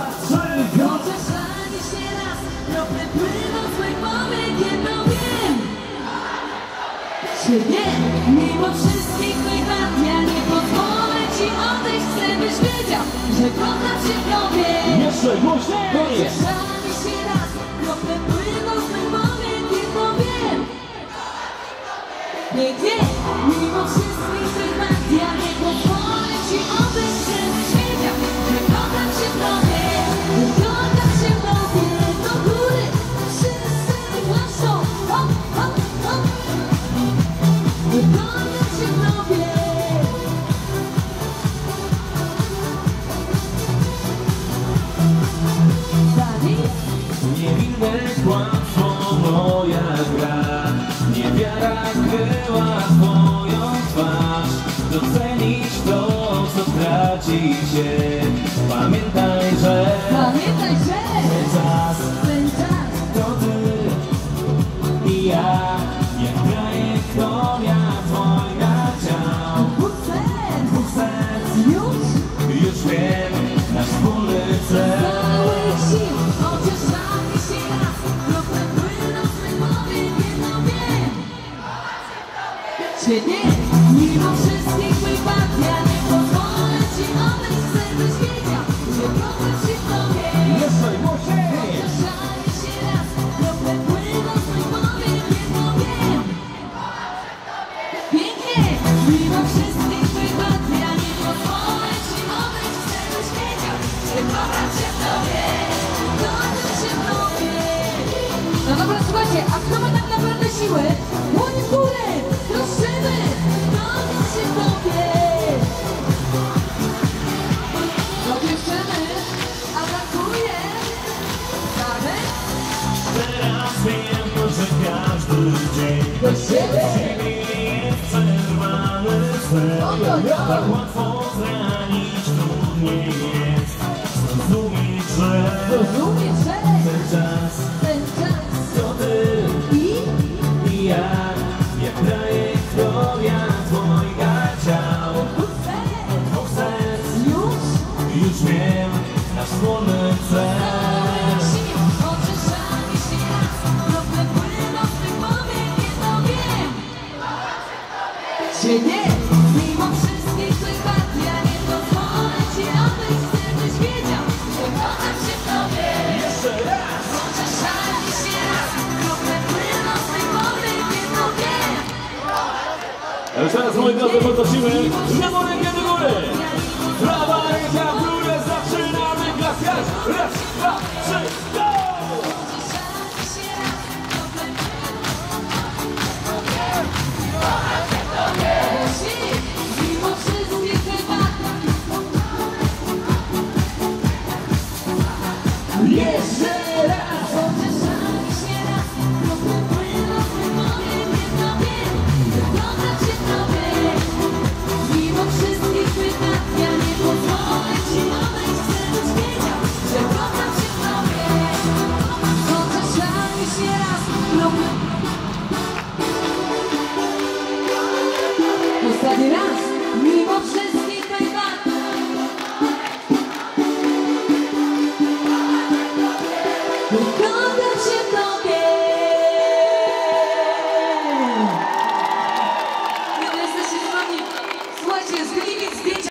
trzy, go! Chociaż ani się raz, krople płyną z mych powiek, jedno wiem. Czy nie, mimo wszystkich mych lat, ja nie pozwolę ci odejść, chcę byś wiedział, że kocham się w tobie. Jeszcze głośniej! Chociaż ani się raz, krople płyną z mych powiek, jedno wiem. Nie, mimo wszystkich mych lat, ja nie pozwolę ci odejść, chcę byś wiedział, że kocham się w tobie. Kocham się w tobie, do góry, wszyscy głoszą, hop, hop, hop. Kocham się w tobie. Dani? Niewinne kłamstwo, moja gra. Niewiara kryła twoją twarz. Docenisz to, co traci się. Pamiętaj, że ten czas to ty i ja. Jak trajektoria twoja ciał. Dwóch serc, już wiem, nasz wspólny cel. Czy nie, mimo wszystkich mych wad, ja nie pozwolę ci odejść, chcę byś wiedział, że kocham się w tobie. Jeszcze głośniej! Chociaż ani się raz, krople płyną z mych powiek, jedno wiem. Pięknie, mimo wszystkich mych wad, ja nie pozwolę ci odejść, chcę byś wiedział, że kocham się w tobie. Kocham się w tobie. No dobra, słuchajcie, a kto ma tak naprawdę siłę? Dłoń w górę! Prosimy! Kocham się w tobie! No dziewczyny, a brakuje Darek? Teraz wiem, że każdy dzień Do siebie! jest przerwany sen. Ojo. Tak łatwo zranić, trudniej jest zrozumieć, że Rozumiesz, że ten czas to ty i ja. Jak trajektoria twoja ciał. Dwóch serc, już wiem, nasz wspólny cel. Czy nie, mimo wszystkich tych wad, ja nie pozwolę ci odejść, chcę byś wiedział, że kocham się w tobie. Jeszcze raz! Chociaż ani się raz, krople płyną z mych powiek, jedno wiem. A już teraz, moi drodzy, podnosimy lewą rękę do góry. Prawa ręka w górę, zaczynamy klaskać. Raz, dwa, trzy, go! Mimo wszystkich tych wad, Jeszcze raz! chociaż ani się raz, krople płyną z mych powiek, jedno wiem, że kocham się w tobie. Mimo wszystkich tych wad, ja nie pozwolę ci odejść, chcę byś wiedział, że kocham się w tobie. Chociaż ani się raz, krople... Ostatni raz, mimo wszystkich tych wad. Kocham